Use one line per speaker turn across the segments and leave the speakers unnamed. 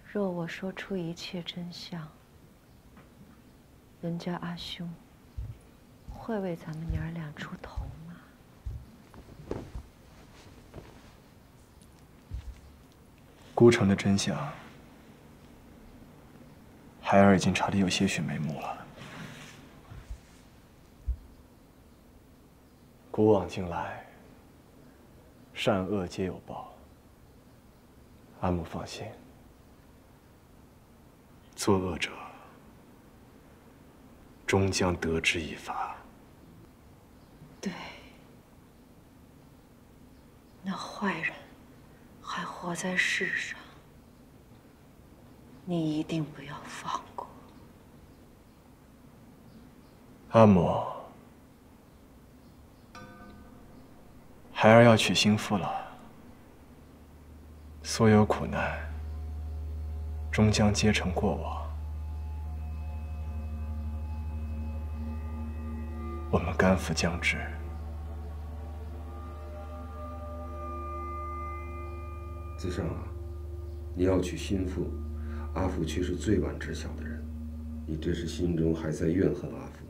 若我说出一切真相，人家阿兄会为咱们娘儿俩出头吗？
孤城的真相，孩儿已经查得有些许眉目了。古往今来，善恶皆有报。阿母放心，作恶者终将得之以罚。
对，那坏人还活在世上，你一定不要放过。
阿母，孩儿要娶新妇了。所有苦难终将皆成过往，我们甘父将至。
子尚啊，你要娶新妇，阿父却是最晚知晓的人，你这是心中还在怨恨阿父吗？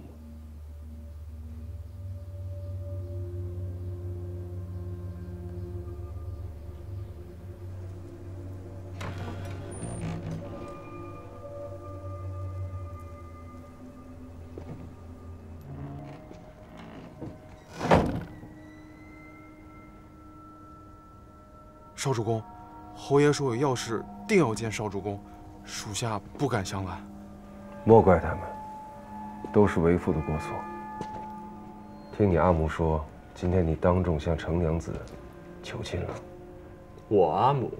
少主公，侯爷说有要事，定要见少主公，属下不敢相拦。
莫怪他们，都是为父的过错。听你阿母说，今天你当众向程娘子求亲了。
我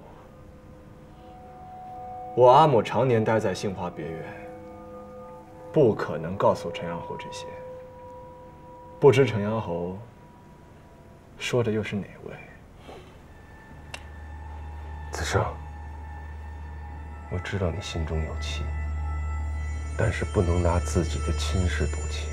阿母常年待在杏花别院，不可能告诉陈阳侯这些。不知陈阳侯说的又是哪位？
子尚，我知道你心中有气，但是不能拿自己的亲事赌气。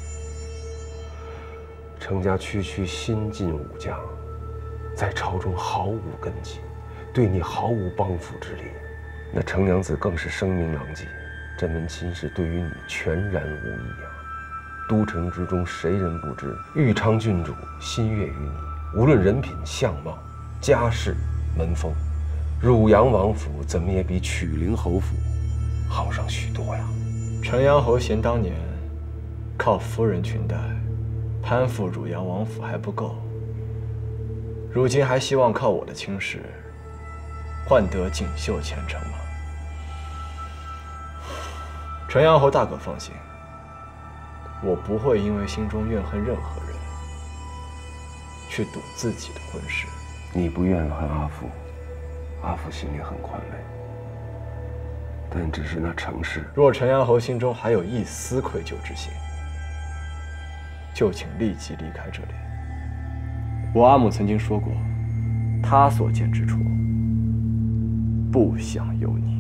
程家区区新晋武将，在朝中毫无根基，对你毫无帮扶之力。那程娘子更是声名狼藉，这门亲事对于你全然无益啊！都城之中谁人不知，豫昌郡主心悦于你，无论人品、相貌、家世、门风。汝阳王府怎么也比曲陵侯府好上许多呀！
陈阳侯嫌当年靠夫人裙带攀附汝阳王府还不够，如今还希望靠我的亲事换得锦绣前程吗？陈阳侯大可放心，我不会因为心中怨恨任何人去赌自己的婚事。
你不怨恨阿父，阿父心里很宽慰，但只是那程氏。
若陈阳侯心中还有一丝愧疚之心，就请立即离开这里。我阿母曾经说过，她所见之处，不想有你。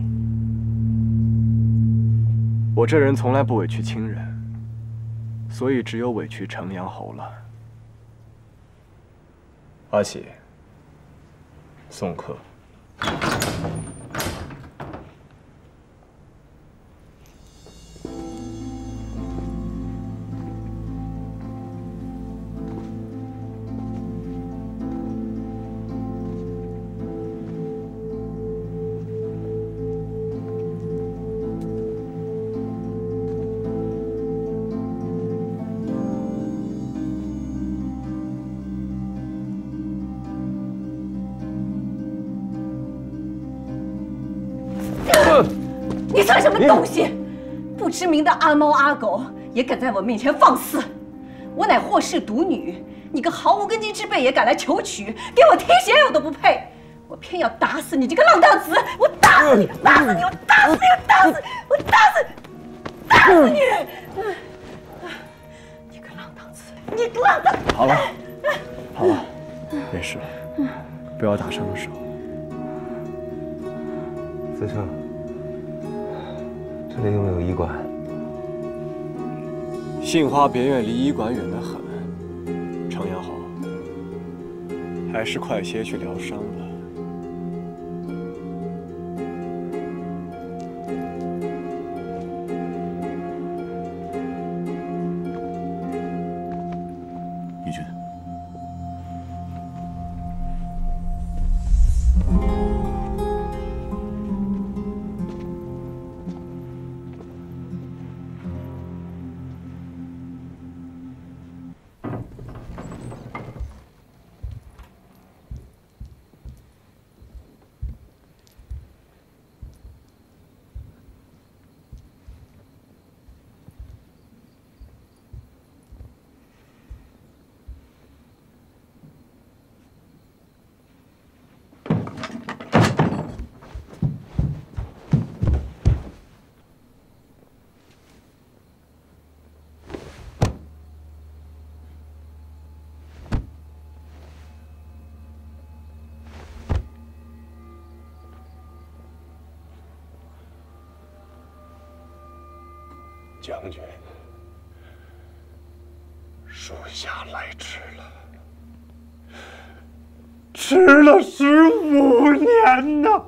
我这人从来不委屈亲人，所以只有委屈程阳侯了。阿喜，送客。
你算什么东西？不知名的阿猫阿狗也敢在我面前放肆！我乃霍氏独女，你个毫无根基之辈也敢来求娶，给我提鞋我都不配！我偏要打死你这个浪荡子！我打死你！打死你！我打死你！我打死！我打死！打死你！你个浪荡子！你个浪荡！
好了，好了，没事了，不要打伤了手。
子尚，这里有没有医馆？
杏花别院离医馆远得很，程阳侯，还是快些去疗伤吧。
将军，属下来迟了，迟了15年呐！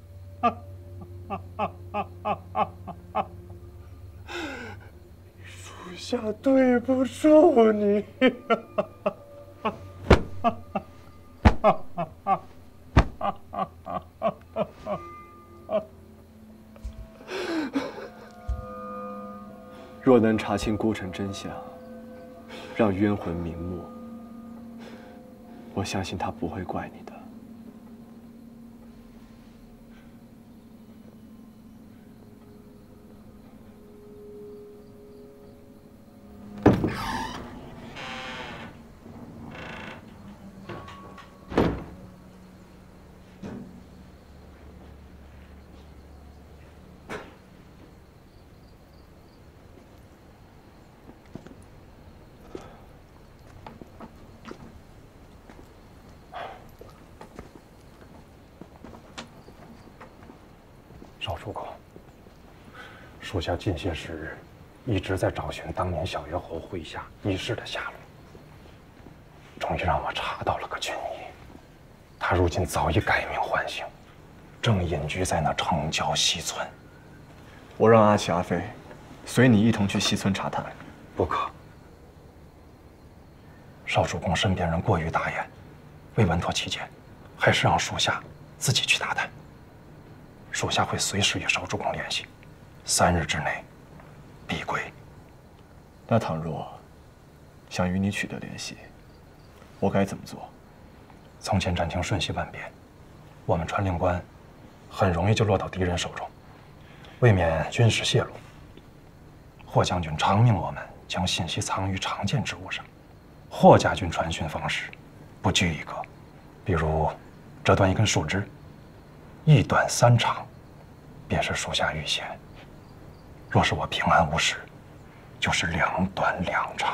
属下对不住你。
若能查清孤城真相，让冤魂瞑目，我相信他不会怪你的。
少主公，属下近些时日一直在找寻当年小约侯麾下一世的下落，终于让我查到了个军医。他如今早已改名换姓，正隐居在那城郊西村。
我让阿奇、阿飞随你一同去西村查探。
不可，少主公身边人过于大言，为稳妥起见，还是让属下自己去打探。属下会随时与少主公联系，3日之内必归。
那倘若想与你取得联系，我该怎么做？
从前战情瞬息万变，我们传令官很容易就落到敌人手中。为免军事泄露，霍将军常命我们将信息藏于常见之物上。霍家军传讯方式不拘一格，比如折断一根树枝，一短3长，便是属下预先；若是我平安无事，就是2短2长。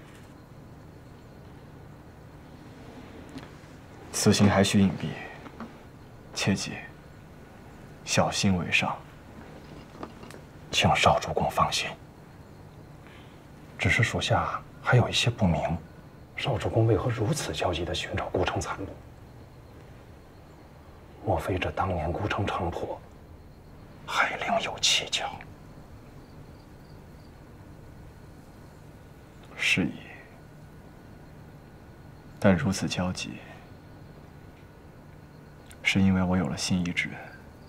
此行还需隐蔽，切记小心为上。
请少主公放心。只是属下还有一些不明，少主公为何如此焦急地寻找孤城残部？莫非这当年孤城城破，还另有蹊跷？
是矣。但如此焦急，是因为我有了心仪之人。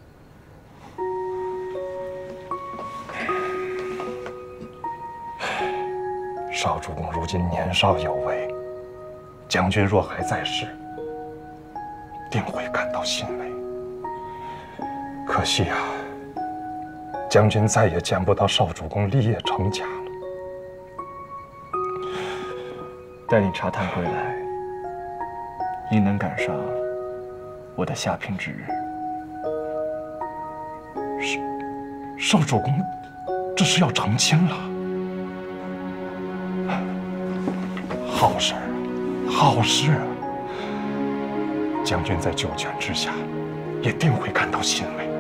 少主公如今年少有为，将军若还在世，定会感到欣慰。可惜啊，将军再也见不到少主公立业成家了。
待你查探归来，应能赶上我的下聘之日。
少主公，这是要成亲了。好事，好事！将军在九泉之下，也定会感到欣慰。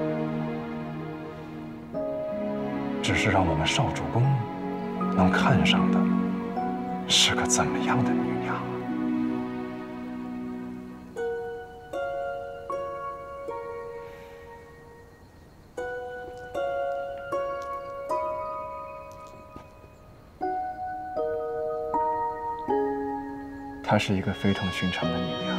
只是让我们少主公能看上的是个怎么样的女娘啊？
她是一个非同寻常的女娘，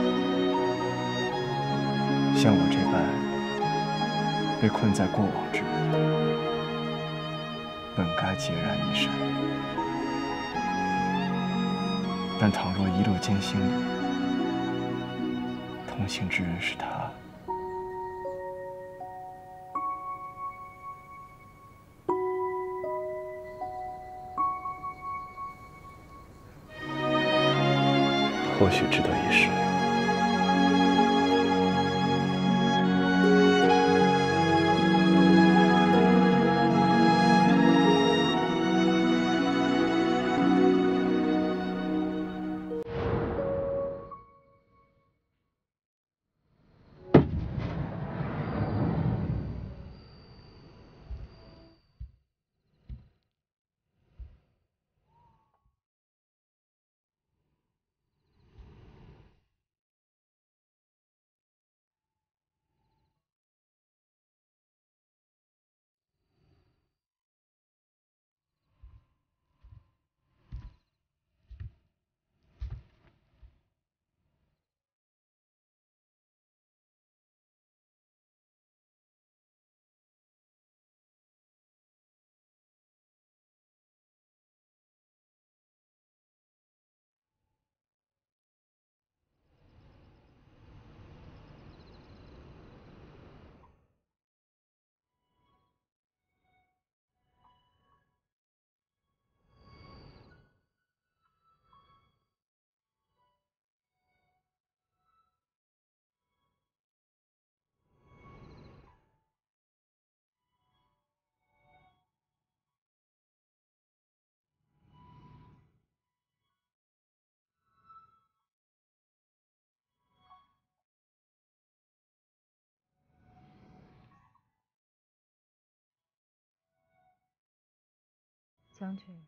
像我这般被困在过往之人，本该孑然一身。但倘若一路艰辛里，同行之人是她，或许值得一试。
将军，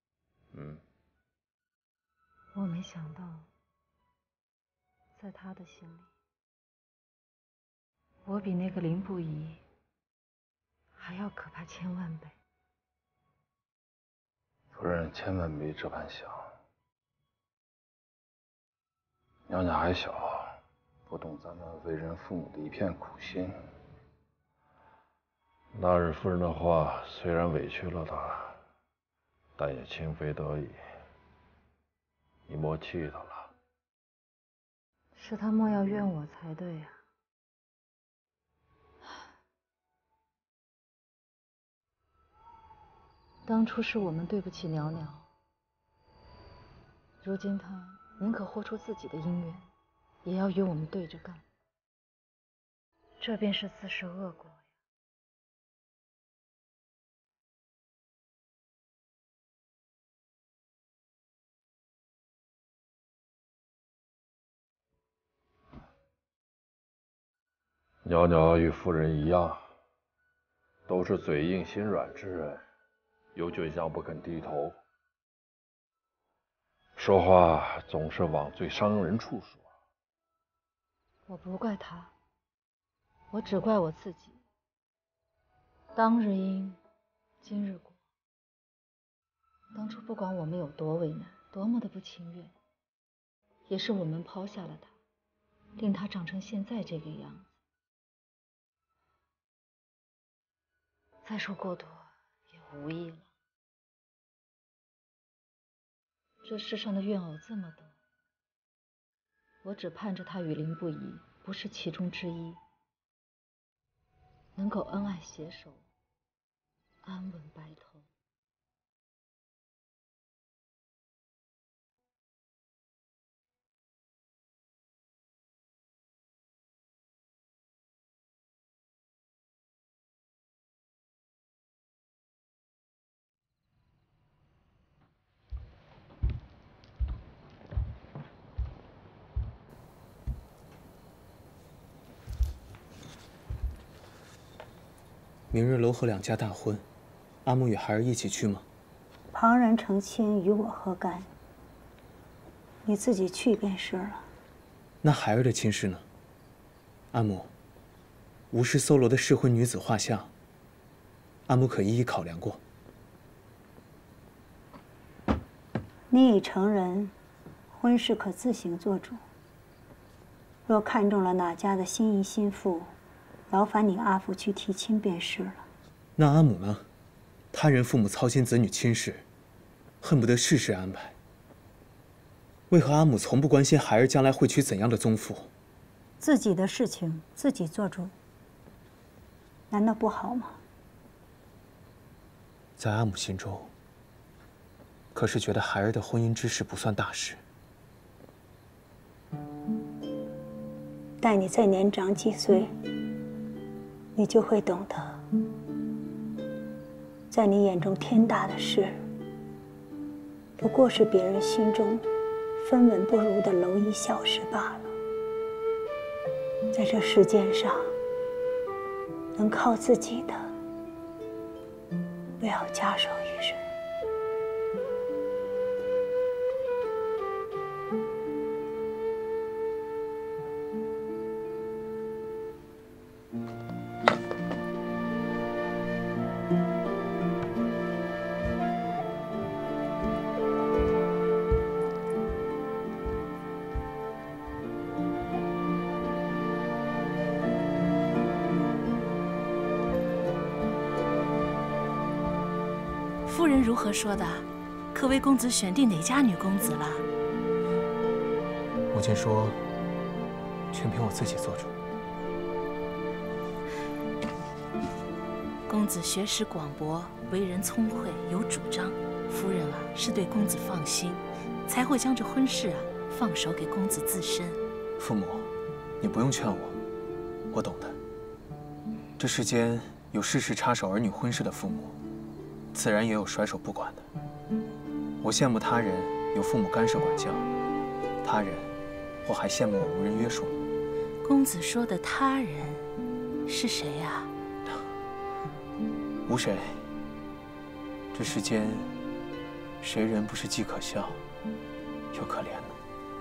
我没想到，在他的心里，我比那个林不疑还要可怕千万倍。
夫人千万别这般想，娘家还小，不懂咱们为人父母的一片苦心。那日夫人的话虽然委屈了他，但也情非得已。你莫气他了。
是他莫要怨我才对呀。当初是我们对不起袅袅，如今他宁可豁出自己的姻缘，也要与我们对着干，这便是自食恶果呀。
袅袅与夫人一样，都是嘴硬心软之人，有倔强不肯低头，说话总是往最伤人处说。
我不怪他，我只怪我自己。当日因，今日果。当初不管我们有多为难，多么的不情愿，也是我们抛下了他，令他长成现在这个样子。再说过多也无益了。这世上的怨偶这么多，我只盼着他与林不疑不是其中之一，能够恩爱携手，安稳白头。
明日楼河两家大婚，阿木与孩儿一起去吗？
旁人成亲与我何干？你自己去便是了。
那孩儿的亲事呢？阿木，吴氏搜罗的适婚女子画像，阿木可一一考量过。
你已成人，婚事可自行做主。若看中了哪家的心仪心腹，劳烦你阿父去提亲便是了。
那阿母呢？他人父母操心子女亲事，恨不得事事安排。为何阿母从不关心孩儿将来会娶怎样的宗父？
自己的事情自己做主，难道不好吗？
在阿母心中，可是觉得孩儿的婚姻之事不算大事。
待你再年长几岁，你就会懂得，在你眼中天大的事，不过是别人心中分文不如的蝼蚁小事罢了。在这世间上，能靠自己的，不要假手于人。
夫人如何说的？可为公子选定哪家女公子了？
母亲说，全凭我自己做主。
公子学识广博，为人聪慧，有主张。夫人啊，是对公子放心，才会将这婚事啊放手给公子自身。
父母，你不用劝我，我懂的。这世间有事事插手儿女婚事的父母，自然也有甩手不管的。我羡慕他人有父母干涉管教，他人或还羡慕我无人约束。
公子说的他人是谁呀？
无谁。这世间谁人不是既可笑又可怜呢？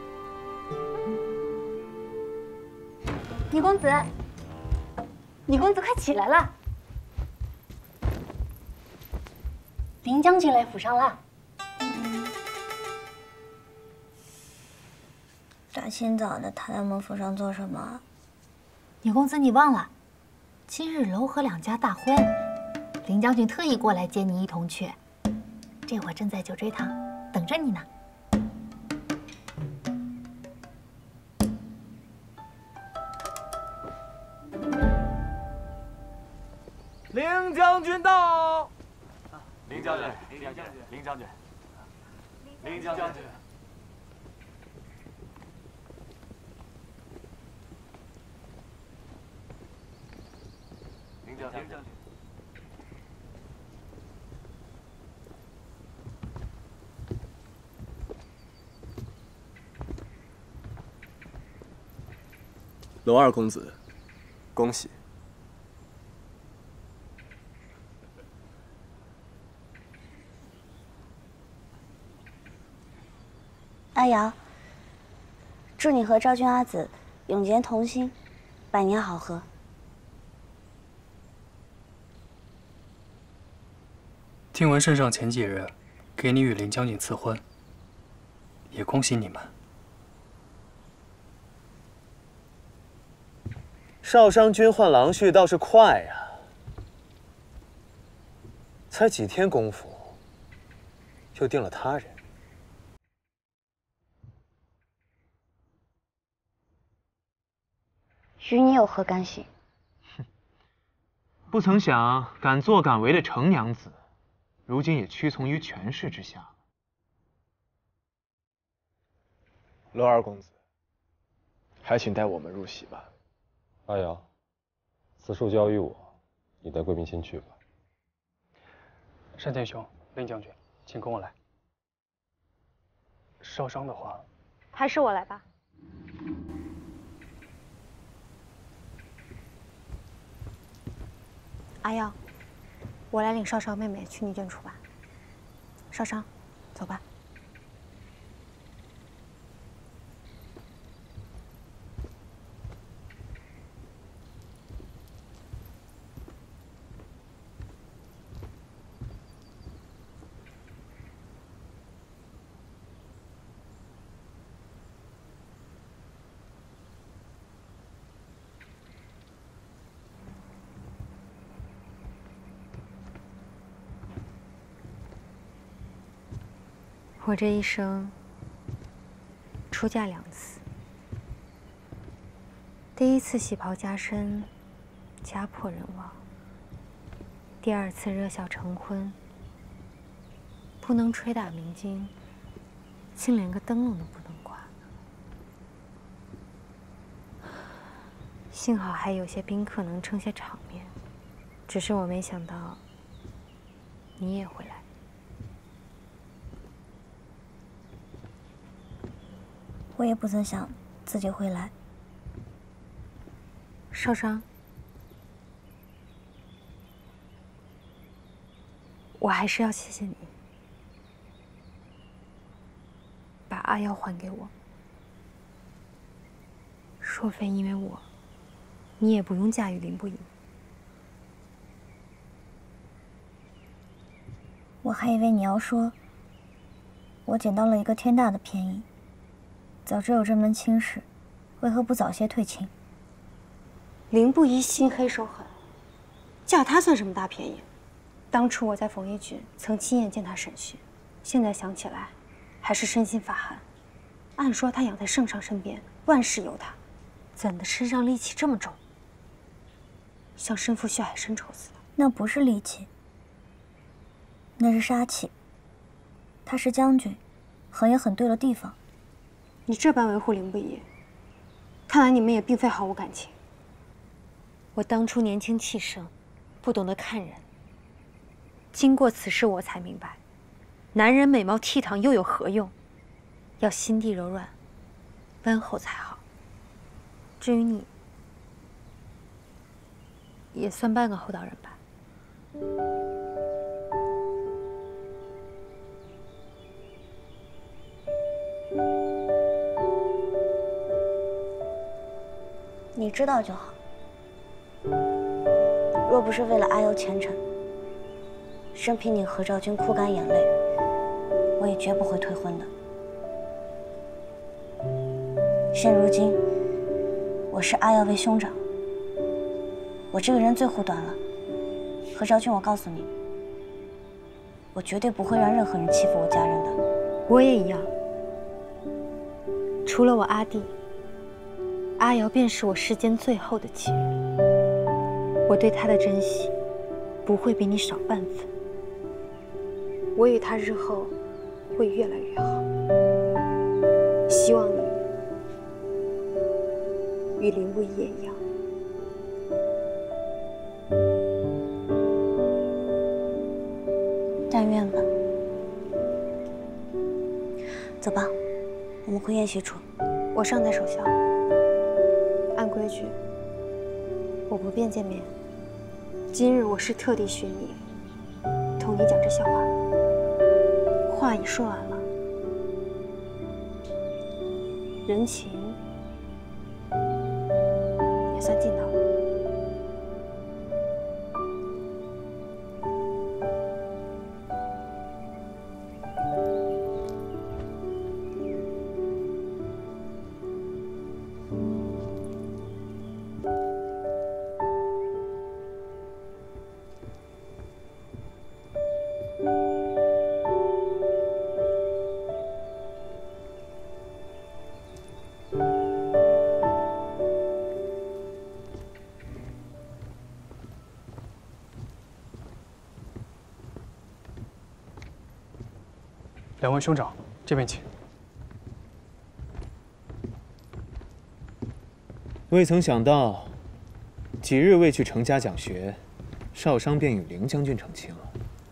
李公子，李公子，快起来了！林将军来府上了。
大清早的，他在我们府上做什么？
李公子，你忘了，今日楼河两家大婚，林将军特意过来接你一同去。这会儿正在酒锥堂等着你呢。
林将军到！
林将军，林将军，林将军，林将军。林将军。
娄二公子，恭喜！
阿瑶，祝你和昭君阿紫永结同心，百年好合。
听闻圣上前几日给你与林将军赐婚，也恭喜你们。
少商君换郎婿倒是快呀，才几天功夫，就定了他人。
与你有何干系？
不曾想敢作敢为的程娘子，如今也屈从于权势之下。
娄二公子，还请带我们入席吧。
阿瑶，此事交于我，你带贵宾先去吧。
单天兄、林将军，请跟我来。少商的话，
还是我来吧。阿耀，我来领少商妹妹去女眷处吧。少商，走吧。我这一生出嫁2次，第1次喜袍加身，家破人亡；第2次热孝成婚，不能吹打鸣金，竟连个灯笼都不能挂。幸好还有些宾客能撑些场面，只是我没想到你也会来。
我也不曾想自己会来。
少商，我还是要谢谢你，把阿耀还给我。若非因为我，你也不用嫁与林不疑。
我还以为你要说，我捡到了一个天大的便宜。早知有这门亲事，为何不早些退亲？
林不疑心黑手狠，嫁他算什么大便宜？当初我在凤衣郡曾亲眼见他审讯，现在想起来，还是身心发寒。按说他养在圣上身边，万事由他，怎的身上戾气这么重？像身负血海深仇似的。
那不是戾气，那是杀气。他是将军，狠也狠对了地方。
你这般维护林不疑，看来你们也并非毫无感情。我当初年轻气盛，不懂得看人。经过此事，我才明白，男人美貌倜傥又有何用？要心地柔软，温厚才好。至于你，也算半个厚道人吧。
你知道就好。若不是为了阿瑶前程，生凭你何兆君哭干眼泪，我也绝不会退婚的。现如今，我是阿瑶为兄长，我这个人最护短了。何兆君，我告诉你，我绝对不会让任何人欺负我家人的。
我也一样。除了我阿弟，阿瑶便是我世间最后的亲人。我对她的珍惜，不会比你少半分。我与她日后会越来越好。希望你与林不疑也一样。
但愿吧。走吧，我们回宴席处。
我尚在守孝，按规矩，我不便见面。今日我是特地寻你，同你讲这笑话。话已说完了，人情也算尽到了。
两位兄长，这边请。
未曾想到，几日未去程家讲学，少商便与凌将军成亲了。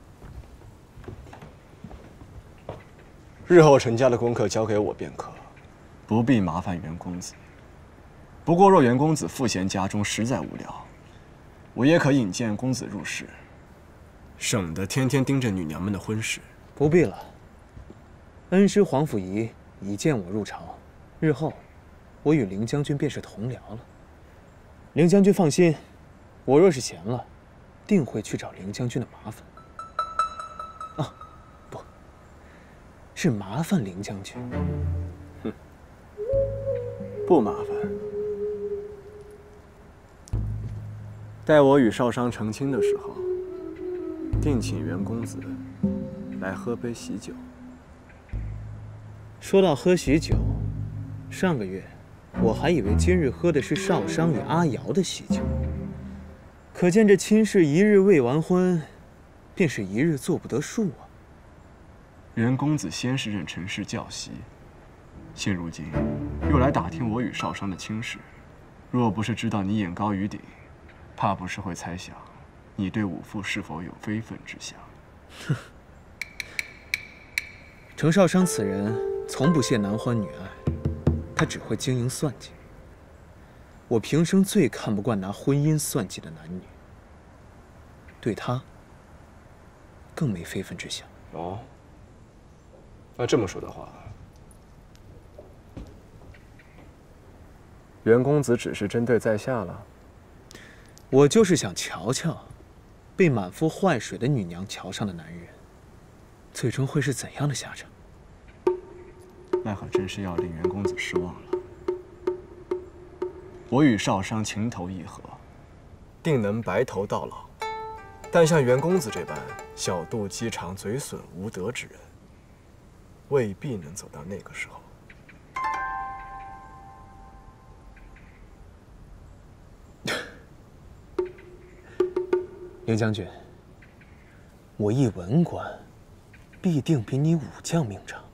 日后程家的功课交给我便可，不必麻烦袁公子。不过若袁公子赋闲家中实在无聊，我也可引荐公子入室，省得天天盯着女娘们的婚事。
不必了。恩师皇甫仪已见我入朝，日后我与凌将军便是同僚了。凌将军放心，我若是闲了，定会去找凌将军的麻烦。啊，不是麻烦凌将军。
哼，不麻烦。待我与少商成亲的时候，定请袁公子来喝杯喜酒。
说到喝喜酒，上个月我还以为今日喝的是少商与阿瑶的喜酒，可见这亲事一日未完婚，便是一日做不得数啊。
袁公子先是任陈氏教习，现如今又来打听我与少商的亲事，若不是知道你眼高于顶，怕不是会猜想你对武父是否有非分之想。
哼，程少商此人从不屑男欢女爱，他只会经营算计。我平生最看不惯拿婚姻算计的男女，对他更没非分之想。
哦，那这么说的话，袁公子只是针对在下了？
我就是想瞧瞧，被满腹坏水的女娘瞧上的男人，最终会是怎样的下场。
那可真是要令袁公子失望了。我与少商情投意合，定能白头到老。但像袁公子这般小肚鸡肠、嘴损无德之人，未必能走到那个时候。
凌将军，我一文官，必定比你武将命长。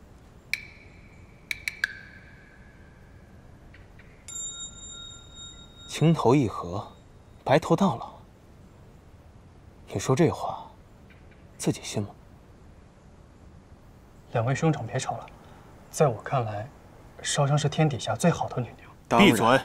情投意合，白头到老。你说这话，自己信吗？
两位兄长别吵了，在我看来，少商是天底下最好的女娘。
闭嘴！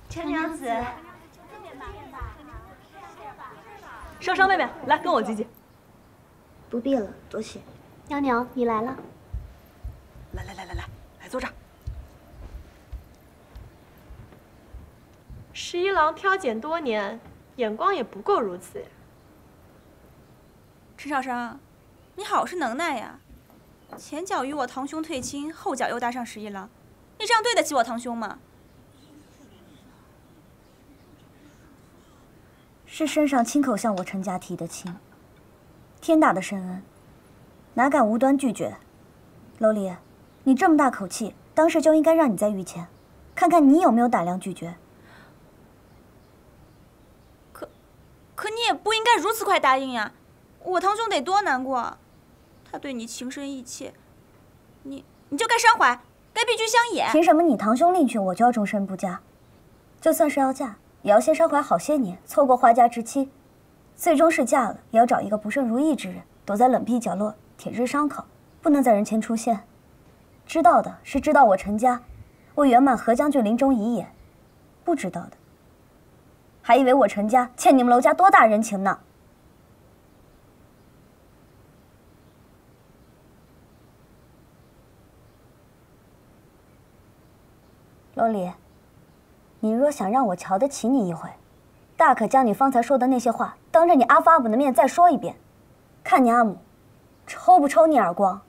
陈娘子，
少商妹妹，来跟我挤挤。
不必了，多谢。娘娘，你来了。
来，坐这儿。
十一郎挑拣多年，眼光也不过如此呀。
陈少商，你好是能耐呀！前脚与我堂兄退亲，后脚又搭上十一郎，你这样对得起我堂兄吗？
是圣上亲口向我陈家提的亲，天大的深恩，哪敢无端拒绝？楼离，你这么大口气，当时就应该让你在御前，看看你有没有胆量拒绝。
可你也不应该如此快答应呀！我堂兄得多难过，他对你情深意切，你就该伤怀，该避居乡野。
凭什么你堂兄另娶我就要终身不嫁？就算是要嫁，也要先伤怀好些年，错过花甲之期。最终是嫁了，也要找一个不甚如意之人，躲在冷僻角落舔舐伤口，不能在人前出现。知道的是知道我陈家为圆满何将军临终遗言，不知道的还以为我陈家欠你们楼家多大人情呢。楼离，你若想让我瞧得起你一回，大可将你方才说的那些话当着你阿父阿母的面再说一遍，看你阿母抽不抽你耳光。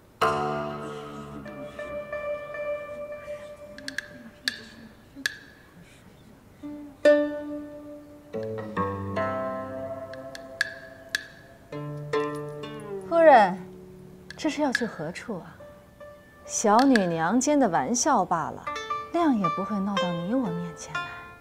夫人，这是要去何处啊？小女娘间的玩笑罢了，谅也不会闹到你我面前来。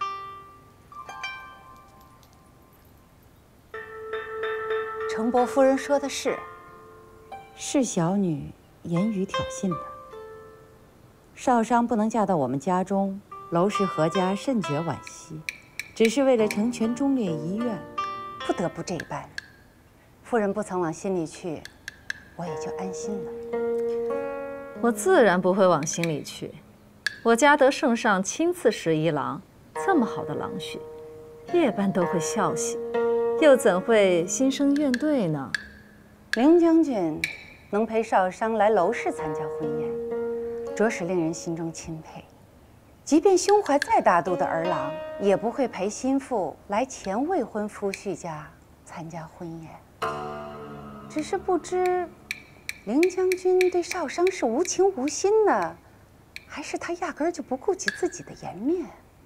程伯夫人说的是小女言语挑衅的。少商不能嫁到我们家中，娄氏何家甚觉惋惜，只是为了成全忠烈遗愿，不得不这般。夫人不曾往心里去，我也就安心了。
我自然不会往心里去。我家得圣上亲赐十一郎，这么好的郎婿，夜班都会笑喜，又怎会心生怨怼呢？
凌将军能陪少商来娄氏参加婚宴，着实令人心中钦佩。即便胸怀再大度的儿郎，也不会陪心腹来前未婚夫婿家参加婚宴。只是不知凌将军对少商是无情无心呢，还是他压根儿就不顾及自己的颜面？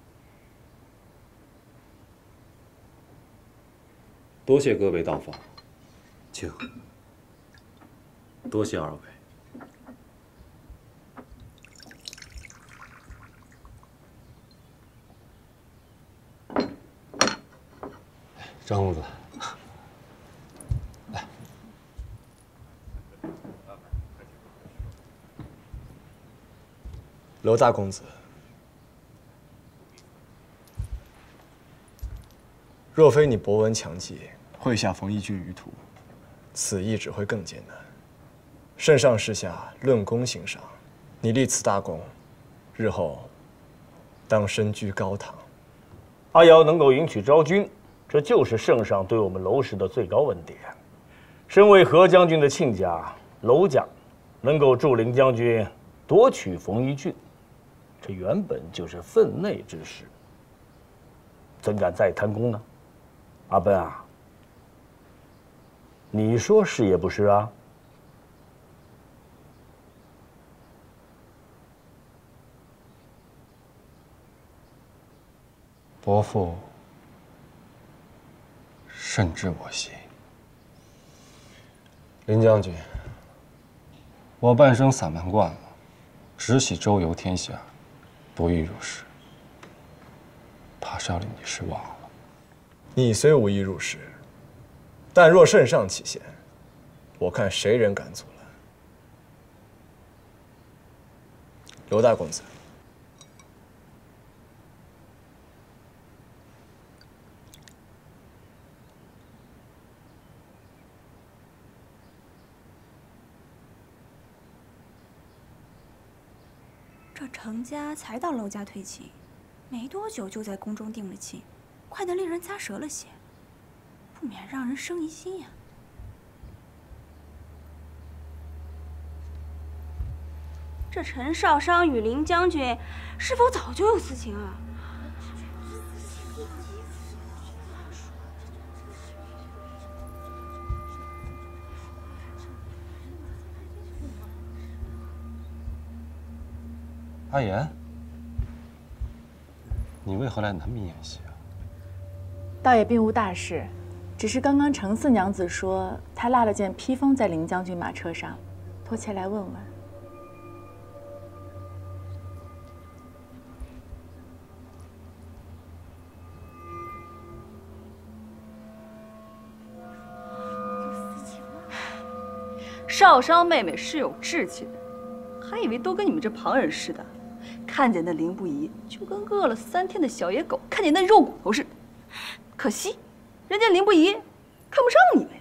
多谢各位到访，请。多谢二位。
张公子，来。
娄大公子，若非你博闻强记，会下冯翊郡于途，此役只会更艰难。圣上示下论功行赏，你立此大功，日后当身居高堂。
阿瑶能够迎娶昭君，这就是圣上对我们娄氏的最高恩典。身为何将军的亲家，娄家能够助凌将军夺取冯翊郡，这原本就是分内之事，怎敢再贪功呢？阿奔啊，你说是也不是啊？
伯父甚知我心。
林将军，我半生散漫惯了，只喜周游天下，不易入仕，怕是要令你失望了。
你虽无意入仕，但若圣上起贤，我看谁人敢阻拦？娄大公子，
这程家才到娄家退亲， 没多久就在宫中定了亲，快得令人咂舌了些，不免让人生疑心呀。这陈少商与林将军是否早就有私情啊？
阿言，你为何来南明演习啊？
倒也并无大事，只是刚刚程四娘子说她落了件披风在林将军马车上，托前来问问。
少商妹妹是有志气的，还以为都跟你们这旁人似的，看见那林不疑就跟饿了3天的小野狗看见那肉骨头似的。可惜，人家林不疑看不上你们呀。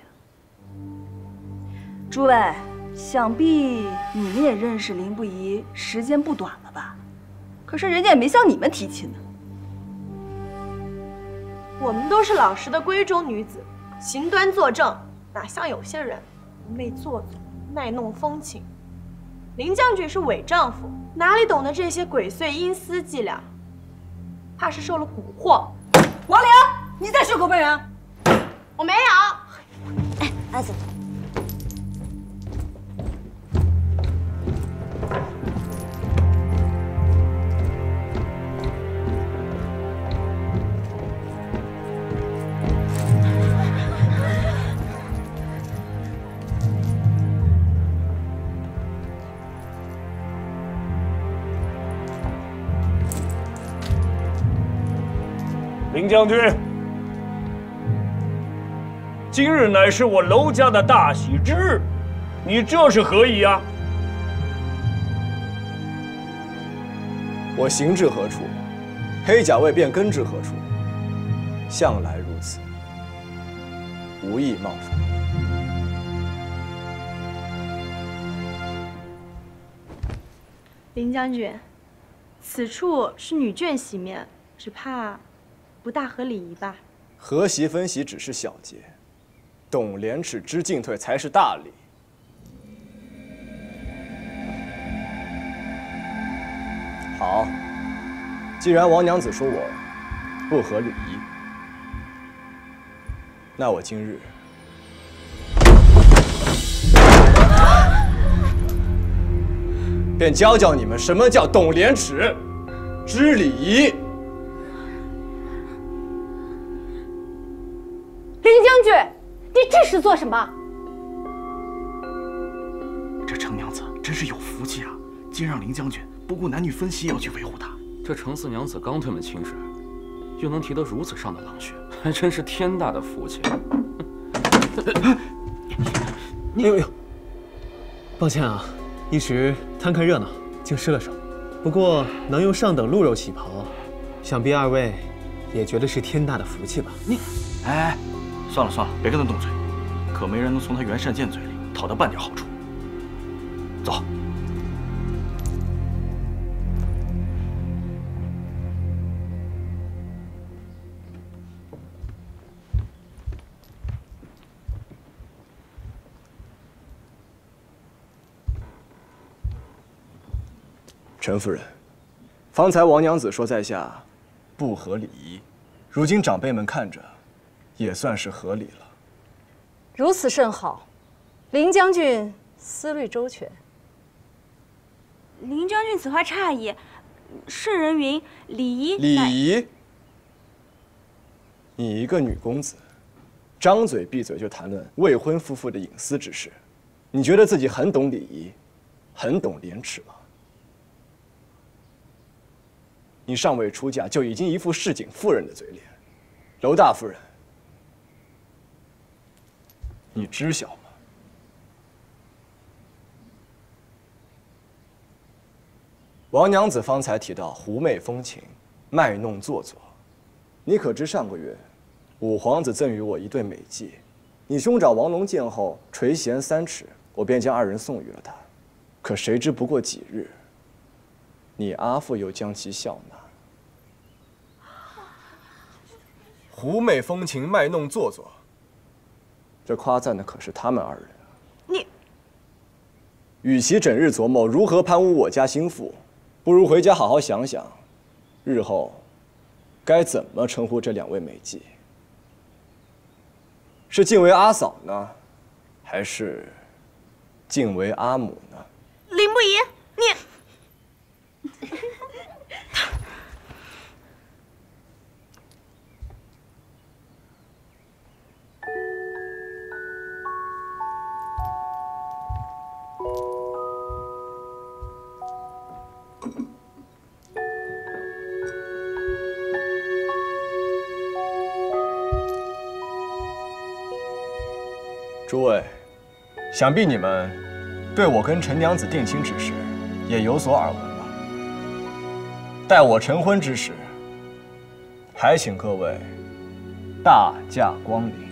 诸位，想必你们也认识林不疑时间不短了吧？可是人家也没向你们提亲呢。
我们都是老实的闺中女子，行端坐正，哪像有些人一味做作，卖弄风情。林将军是伪丈夫，哪里懂得这些鬼祟阴私伎俩？怕是受了蛊惑。
王良，你在血口喷人？
我没有。
哎，阿紫，
林将军，今日乃是我娄家的大喜之日，你这是何意啊？
我行至何处，黑甲卫便跟至何处，向来如此，无意冒犯。
林将军，此处是女眷席面，只怕不大合礼仪吧？
和席分席只是小节，懂廉耻知进退才是大礼。好，既然王娘子说我不合礼仪，那我今日便教教你们什么叫懂廉耻、知礼仪。
林将军，你这是做什么？
这程娘子真是有福气啊，竟让林将军不顾男女分歧也要去维护她。
这程四娘子刚退门亲事，又能提得如此上的郎血，还真是天大的福气。
哎呦，抱歉啊，一时贪看热闹，竟失了手。不过能用上等鹿肉旗袍，想必二位也觉得是天大的福气吧？
你，哎，算了算了，别跟他动嘴，可没人能从他袁善剑嘴里讨得半点好处。走。
陈夫人，方才王娘子说在下不合礼仪，如今长辈们看着，也算是合理了。
如此甚好，林将军思虑周全。
林将军此话差矣，圣人云礼仪。
礼仪？你一个女公子，张嘴闭嘴就谈论未婚夫妇的隐私之事，你觉得自己很懂礼仪，很懂廉耻吗？你尚未出嫁，就已经一副市井妇人的嘴脸，娄大夫人，你知晓吗？王娘子方才提到狐媚风情、卖弄做作，你可知上个月，五皇子赠予我一对美妓，你兄长王龙见后垂涎3尺，我便将2人送予了他。可谁知不过几日，你阿父又将其笑纳。 狐媚风情，卖弄做作。这夸赞的可是他们二人。
你，
与其整日琢磨如何攀污我家心腹，不如回家好好想想，日后该怎么称呼这2位美妓。是敬为阿嫂呢，还是敬为阿母呢？
林不疑，你。
诸位，想必你们对我跟陈娘子定亲之事也有所耳闻吧？待我成婚之时，还请各位大驾光临。